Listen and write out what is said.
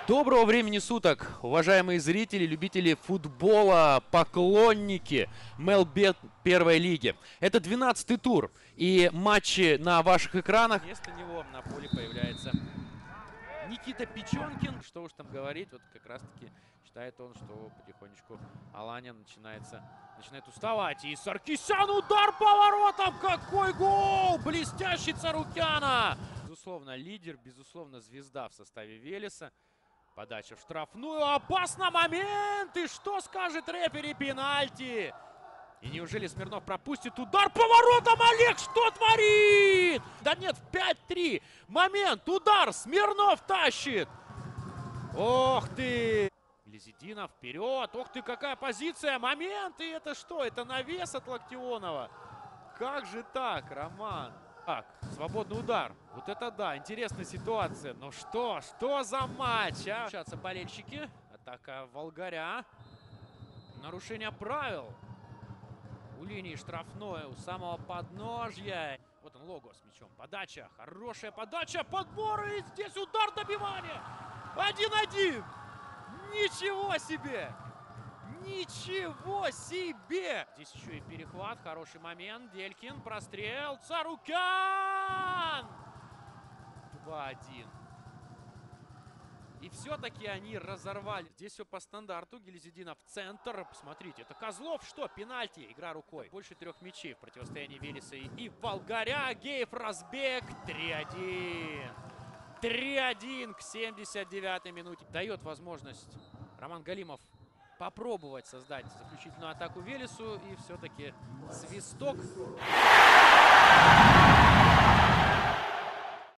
Доброго времени суток, уважаемые зрители, любители футбола, поклонники МЛБ первой лиги. Это 12-й тур, и матчи на ваших экранах. Вместо него на поле появляется Никита Печенкин. Что уж там говорить, вот как раз-таки считает он, что потихонечку Аланя начинает уставать. И Саркисян, удар поворотом, какой гол! Блестящий Царукяна! Безусловно, лидер, безусловно, звезда в составе Велеса. Подача в штрафную. Опасно, момент! И что скажет рефери? Пенальти. И неужели Смирнов пропустит удар поворотом? Олег что творит? Да нет, в 5-3. Момент, удар. Смирнов тащит. Ох ты. Лизидинов вперед. Ох ты, какая позиция. Момент. И это что? Это навес от Локтионова. Как же так, Роман? Так, свободный удар. Вот это да, интересная ситуация. Но что за матч, а? Включатся болельщики. Атака Волгаря. Нарушение правил. У линии штрафной, у самого подножья. Вот он, Лого с мячом. Подача, хорошая подача, подбор. И здесь удар, добивания. 1-1. Ничего себе. Ничего себе! Здесь еще и перехват, хороший момент. Делькин, прострел, Царукян! 2-1. И все-таки они разорвали. Здесь все по стандарту. Гильзидинов в центр. Посмотрите, это Козлов. Что? Пенальти. Игра рукой. Больше 3 мячей в противостоянии Велеса и Волгаря. Геев разбег. 3-1. 3-1 к 79-й минуте. Дает возможность Роман Галимов попробовать создать заключительную атаку Велесу. И все-таки свисток.